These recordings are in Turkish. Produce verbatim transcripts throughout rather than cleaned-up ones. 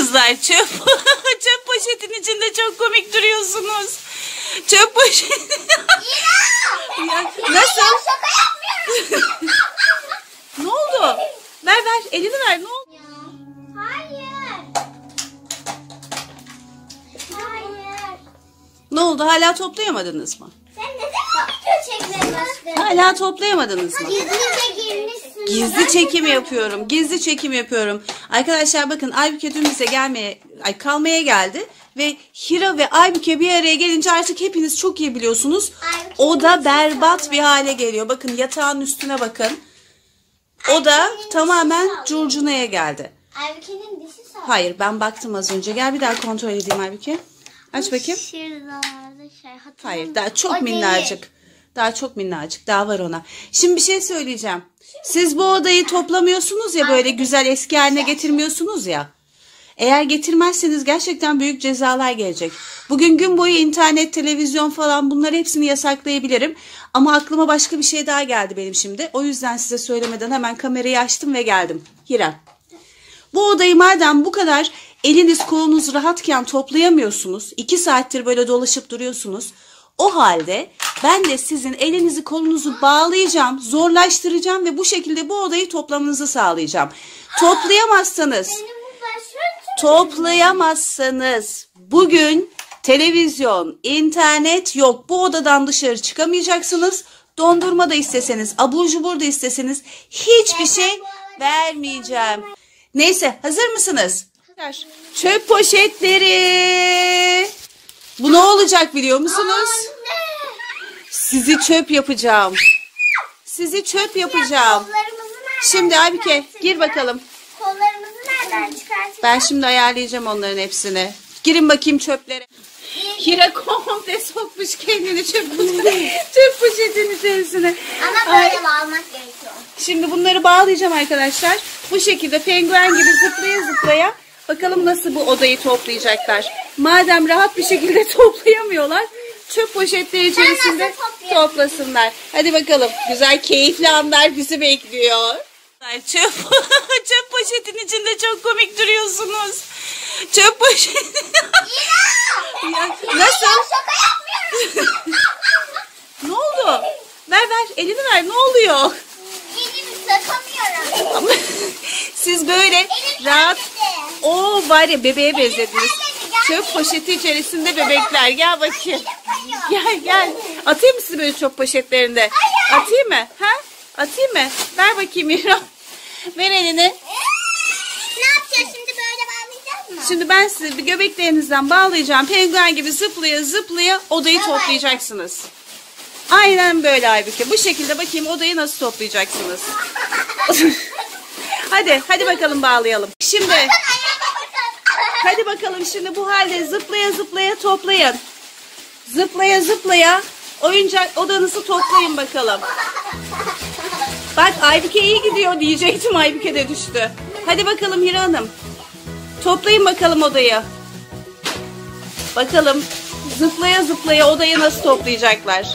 Kızlar çöp çöp poşetin içinde çok komik duruyorsunuz. Çöp poşeti. Ya, nasıl? Şaka yapmıyorum. Ne oldu? Ver ver elini ver, ne oldu? Hayır. Hayır. Ne oldu, hala toplayamadınız mı? Sen ne zaman video çekmeye başladın? Hala toplayamadınız mı? Gizlice girmişsin. Gizli çekim yapıyorum. Gizli çekim yapıyorum. Arkadaşlar bakın, Aybüke dün bize gelmeye, ay kalmaya geldi. Ve Hira ve Aybüke bir araya gelince artık hepiniz çok iyi biliyorsunuz. O da berbat bir hale geliyor. Bakın yatağın üstüne bakın. O da tamamen curcunaya geldi. Aybüke'nin dişi sağ. Hayır, ben baktım az önce. Gel bir daha kontrol edeyim Aybüke. Aç bakayım. Şuralarda şey hatırlamıyorum. Hayır, daha çok O minnacık. değil. Daha çok minnacık. Daha var ona. Şimdi bir şey söyleyeceğim. Siz bu odayı toplamıyorsunuz ya, böyle güzel eski haline getirmiyorsunuz ya. Eğer getirmezseniz gerçekten büyük cezalar gelecek. Bugün gün boyu internet, televizyon falan, bunları hepsini yasaklayabilirim. Ama aklıma başka bir şey daha geldi benim şimdi. O yüzden size söylemeden hemen kamerayı açtım ve geldim. Hira, bu odayı madem bu kadar eliniz kolunuz rahatken toplayamıyorsunuz, iki saattir böyle dolaşıp duruyorsunuz. O halde ben de sizin elinizi kolunuzu bağlayacağım, zorlaştıracağım ve bu şekilde bu odayı toplamanızı sağlayacağım. Toplayamazsanız, toplayamazsanız bugün televizyon, internet yok. Bu odadan dışarı çıkamayacaksınız. Dondurma da isteseniz, abur cubur da isteseniz hiçbir şey vermeyeceğim. Neyse, hazır mısınız? Çöp poşetleri. Bu ne olacak biliyor musunuz? Sizi çöp yapacağım. Sizi çöp yapacağım. Şimdi Aybüke gir bakalım. Kollarımızı nereden çıkartacağız? Ben şimdi ayarlayacağım onların hepsini. Girin bakayım çöplere. Hira komple sokmuş kendini çöp, çöp poşetin içerisine. Ama Ay. böyle bağlamak gerekiyor. Şimdi bunları bağlayacağım arkadaşlar. Bu şekilde penguen gibi zıplaya zıplaya bakalım nasıl bu odayı toplayacaklar. Madem rahat bir şekilde toplayamıyorlar, çöp poşetleri içerisinde toplasınlar. Hadi bakalım. Güzel, keyifli anlar bizi bekliyor. Çöp, çöp poşetin içinde çok komik duruyorsunuz. Çöp poşeti. Ya, nasıl? Şaka yapmıyorum. Ne oldu? Ver ver elini ver, ne oluyor? Elimi sakamıyorum. Ama siz böyle Elim rahat, gelmedi. o var ya, bebeğe benzettiniz. gelmedi, gelmedi. Çöp poşeti içerisinde bebekler, gel bakayım. Gel gel. Atayım mı sizi böyle çöp poşetlerinde? Hayır. Atayım mı? Ha? Atayım mı? Ver bakayım İrem. Ver elini. Ne yapacağız şimdi, böyle bağlayacağız mı? Şimdi ben sizi bir göbeklerinizden bağlayacağım. Penguen gibi zıplaya zıplaya odayı Evet. toplayacaksınız. Aynen böyle Aybüke. Bu şekilde bakayım odayı nasıl toplayacaksınız. Hadi, hadi bakalım bağlayalım. Şimdi, hadi bakalım şimdi bu halde zıplaya zıplaya toplayın. Zıplaya zıplaya oyuncak odanızı toplayın bakalım. Bak Aybüke iyi gidiyor diyecektim, Aybüke de düştü. Hadi bakalım Hira Hanım. Toplayın bakalım odayı. Bakalım zıplaya zıplaya odayı nasıl toplayacaklar.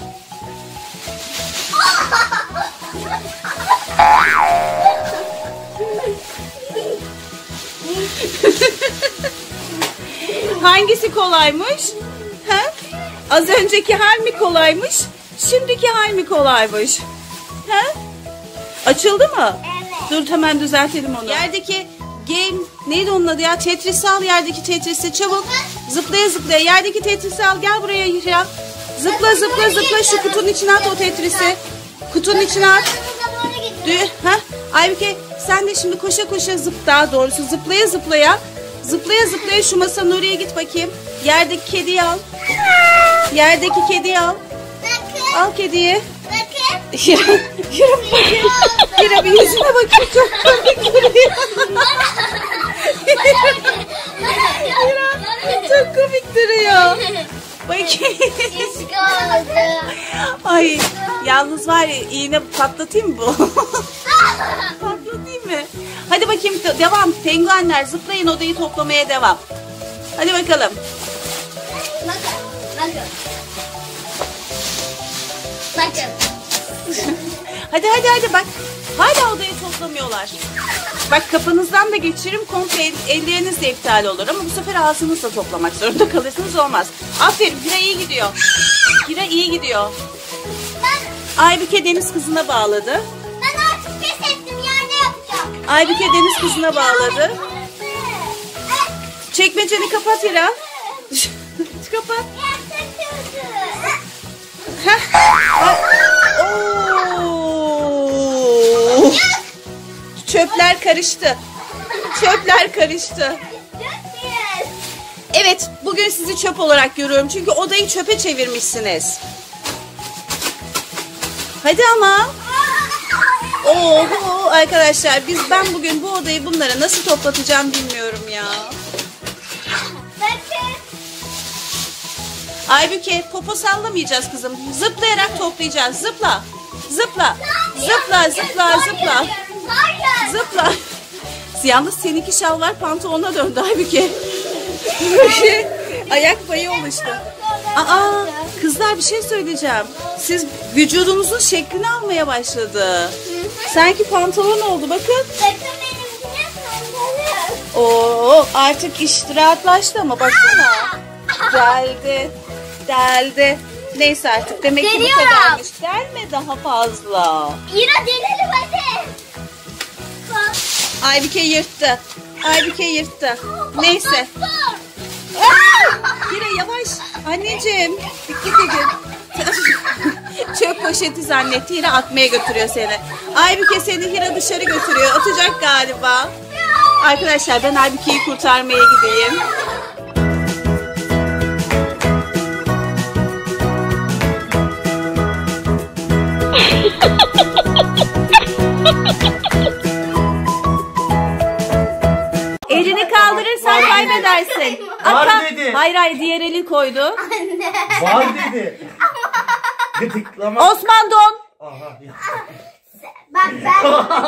Hangisi kolaymış? Ha? Az önceki hal mi kolaymış? Şimdiki hal mi kolaymış? Ha? Açıldı mı? Evet. Dur hemen düzeltelim onu. Yerdeki game neydi onun adı ya? Tetris'i al, yerdeki Tetris'i çabuk. Zıplaya zıplaya yerdeki Tetris'i al, gel buraya Hira. Zıpla zıpla zıpla, şu kutunun içine at o Tetris'i. Kutunun içine at. Dü ha? Aybüke sen de şimdi koşa koşa zıp, daha doğrusu zıplaya zıplaya. Zıplaya zıplaya şu masanın oraya git bakayım. Yerdeki kediyi al. Yerdeki kediyi al. Bakın. Al kediyi. Bakın. Hira, Hira bakayım. Hira bir yüzüne bakayım, çok komik duruyor. Hira çok komik duruyor. Bakayım. Ay yalnız var ya, iğne patlatayım mı bu? Patlatayım mı? Hadi bakayım, devam. Penguenler zıplayın, odayı toplamaya devam. Hadi bakalım. Bakın. Bakın. Bakın. Hadi hadi hadi bak. Hala odayı toplamıyorlar. Bak kafanızdan da geçiririm, komple elleriniz de iptal olur ama bu sefer ağzınızla toplamak zorunda kalırsınız, olmaz. Aferin, Hira iyi gidiyor. Hira iyi gidiyor. Aybüke deniz kızına bağladı. Ben artık pes ettim, yerde yapacağım. Aybüke deniz kızına bağladı. Çekmeceni kapat Hira. Kapat. Oo. Çöpler karıştı. Çöpler karıştı. Evet, bugün sizi çöp olarak görüyorum. Çünkü odayı çöpe çevirmişsiniz. Hadi ama. Oho arkadaşlar, biz ben bugün bu odayı bunlara nasıl toplatacağım bilmiyorum ya. Aybüke, popo sallamayacağız kızım. Zıplayarak toplayacağız. Zıpla. Zıpla. Zıpla, zıpla, zıpla. Zıpla. Yalnız seninki şalvar pantolona döndü Aybüke. Ayak payı oluştu. Aa, kızlar bir şey söyleyeceğim. Siz vücudunuzun şeklini almaya başladı. Sanki pantolon oldu bakın. Oo, artık iş rahatlaştı ama baksana. Deldi. Deldi. Neyse artık demek ki bu kadarmış. Delme daha fazla. Hira delelim hadi. Aybüke yırttı. Aybüke yırttı. Neyse. Hira yavaş. Anneciğim. Dikkat edin. Çöp poşeti zannetti. Hira atmaya götürüyor seni. Aybüke seni Hira dışarı götürüyor. Atacak galiba. Arkadaşlar ben Aybüke'yi kurtarmaya gideyim. Elini kaldırırsan kaybedersin. Var Ata, dedi. hayır hayır diğer elin koydu. Var dedi. Gıdıklama. Osman don. Aha, ya. Bak ben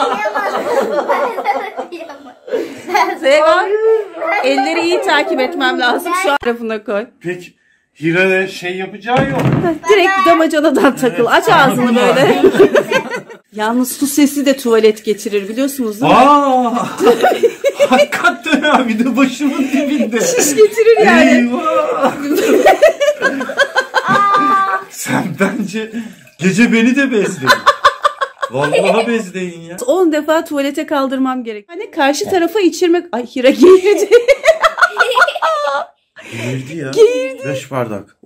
yapamadım. Zeyva. Elleri iyi takip etmem lazım. Şu an tarafına koy. Peki Hira şey yapacağı yok. Direkt damacanadan takıl. Aç ağzını böyle. Yalnız su sesi de tuvalet getirir biliyorsunuz değil mi? Aa! Hakikaten abi de başımın dibinde. Şiş getirir yani. Eyvah! Sen bence gece beni de bezledin. Vallahi bezleyin ya. on defa tuvalete kaldırmam gerek. Hani karşı tarafa içirmek... Ay Hira geğirdi. Geğirdi ya. Geğirdi. Beş bardak.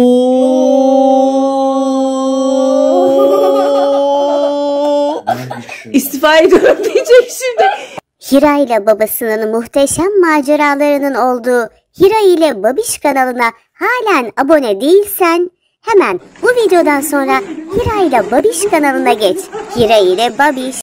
Oo. İstifa ediyorum diyecek şimdi. Hira ile babasının muhteşem maceralarının olduğu Hira ile Babiş kanalına halen abone değilsen hemen bu videodan sonra Hira ile Babiş kanalına geç. Hira ile Babiş.